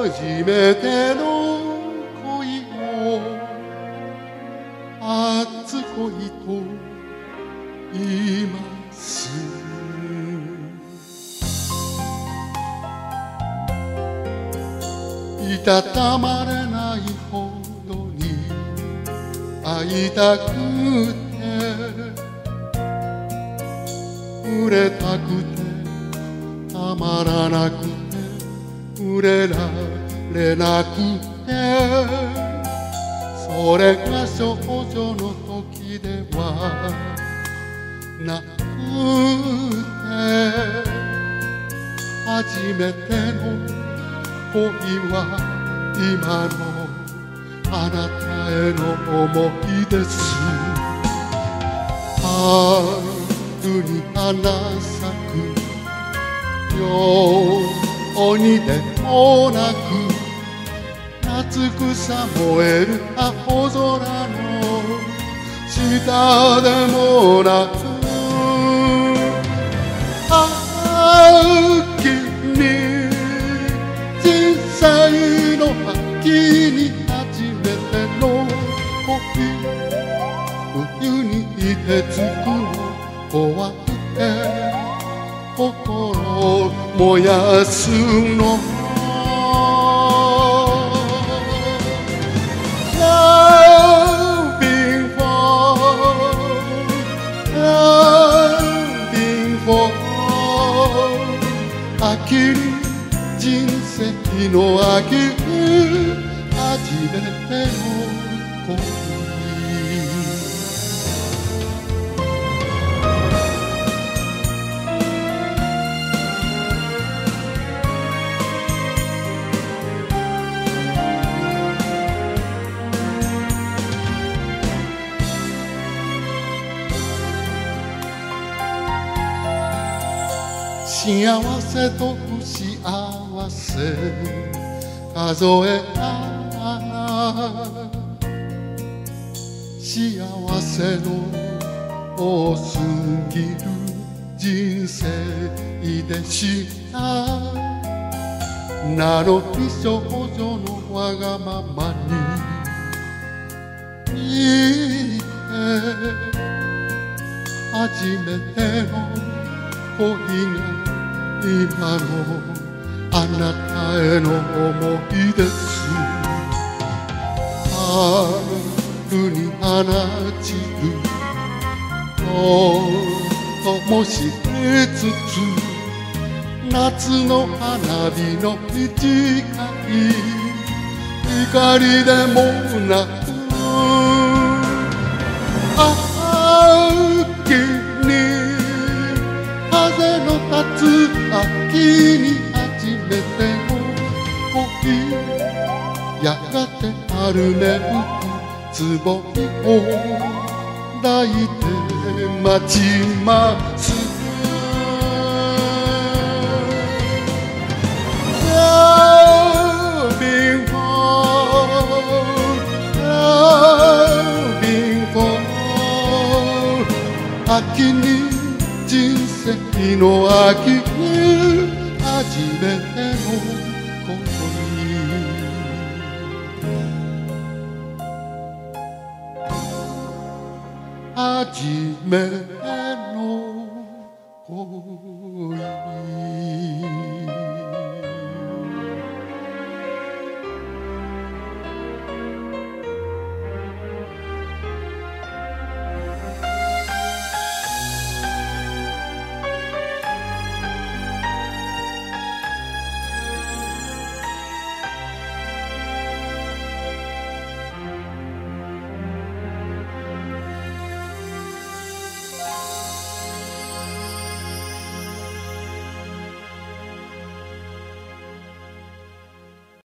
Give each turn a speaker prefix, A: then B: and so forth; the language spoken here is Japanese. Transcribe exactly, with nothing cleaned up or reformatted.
A: 初めての恋を初恋と言います。いたたまれないほどに会いたくて触れたくてたまらなくて触れられなくて、それが少女の時ではなくて、初めての恋は今のあなたへの想いです。春に花咲くようにでもなく、夏草燃える青空の下でもなく、秋に人生の秋に初めての恋、冬に凍てつくの怖くて心燃やすの。Loving for, loving for 秋に人生の秋、初めての恋。幸せと不幸せ数えたら、幸せの多すぎる人生でした。なのに少女のわがままに聞いて、初めての恋が今のあなたへの想いです。春に放ちるともしてつつ、夏の花火の短い光でもなく、秋に風の立つ秋に初めての恋、やがて春めくつぼみを抱いて待ちます。Loving for, loving for 秋に人生の秋、初めての恋。初めての恋。